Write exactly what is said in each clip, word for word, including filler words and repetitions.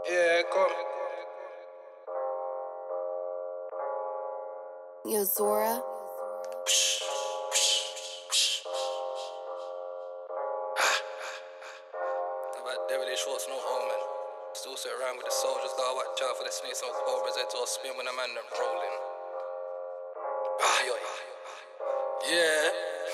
Yeah, come. Yo, Zora. About devilish what's no omen. Still sit around with the soldiers, gotta watch out for the snakes on cobras, head to a spin when a man them rolling. Ah, yo. Yeah.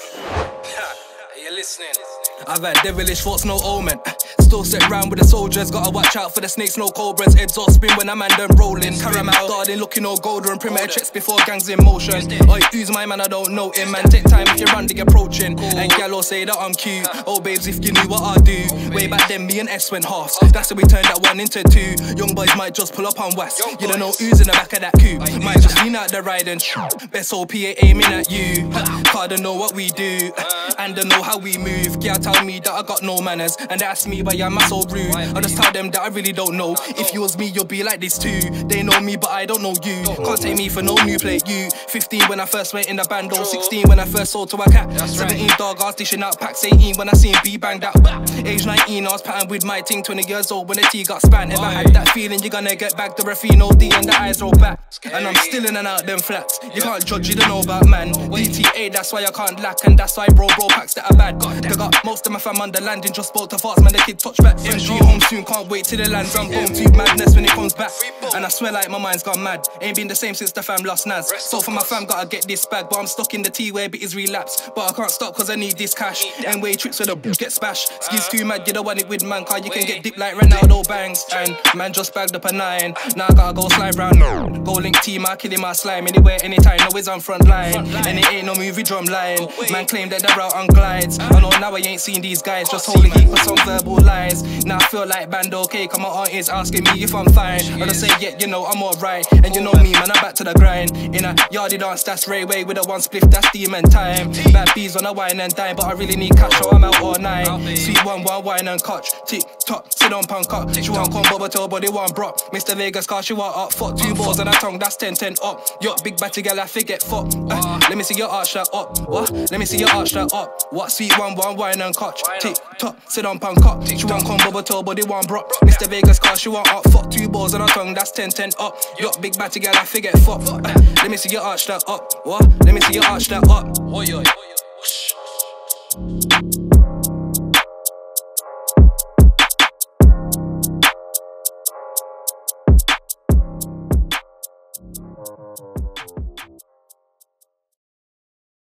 You listening? I've had devilish thoughts, no omen. Still sit round with the soldiers, gotta watch out for the snakes, no cobras. Heads all spin when a man them rolling. Caramel garden looking all golden. Perimeter checks before gangs in motion. Oi, who's my man? I don't know him, man. Take time if you run, they approaching. And gallo say that I'm cute. Oh, babes, if you knew what I do. Way back then, me and S went halves. That's how we turned that one into two. Young boys might just pull up on West. You don't know who's in the back of that coupe. Might just lean out the ride and best O P A aiming at you. Cause they know what we do. And they know how we move. Yeah, tell me that I got no manners. And they ask me why I'm so rude. I just tell them that I really don't know. If you was me, you'll be like this too. They know me, but I don't know you. Can't take me for no new plate, you. Fifteen when I first went in the band, or sixteen when I first sold to a cat. Seventeen dog, I was dishing out packs. Eighteen when I seen B banged out. Age nineteen, I was patterned with my ting. Twenty years old when the T got span. Ever had that feeling you're gonna get back? The referee no D and the eyes roll back. And I'm still in and out them flats. You can't judge, you don't know about man. D T A, that's why I can't lack. And that's why bro, bro packs that are bad. They got most of my fam on the landing. Just spoke to fast, man, the kid touch back. M G home soon, can't wait till the lands. I'm home to madness when it comes back. And I swear like my mind's gone mad. Ain't been the same since the fam lost Naz. So for my fam, gotta get this bag. But I'm stuck in the T where bit is relapse. But I can't stop cause I need this cash. And way trips where the boots get spashed. Skis too mad, you don't want it with man. Cause you can get dipped like Ronaldo bangs. And man just bagged up a nine. Now I gotta go slide round. Go link team, I kill him, I slime. Anywhere, anytime, always on front line. And it ain't no movie drum line. Man claim that they're out on glides. I know now I ain't seen these guys. Just holding heat for some verbal lies. Now I feel like Bando okay. Cause my aunt is asking me if I'm fine. I just say, yeah, you know, I'm alright. And you know me, man, I'm back to the grind. In a yardie dance, that's Rayway with a one spliff, that's demon time. Bad bees on a wine and dine, but I really need cash, so I'm out all night. Sweet one, one wine and catch. Tick tock, sit on punk up. She want combo, but tell body one brock. Mister Vegas, cause she want up. Fuck two balls on her tongue, that's ten ten up. Yo, big batty girl, I forget fuck. Uh, let me see your arch that up. What? Let me see your arch that up. What? Sweet one, one wine and catch. Tick tock, sit on punk up. She want combo, but tell body one brock. Mister Vegas, cause she want up. Fuck two balls on her tongue, that's ten ten up. Yo, big batty girl, I forget fuck. Uh, let me see your arch that up. What? Let me see your arch that up.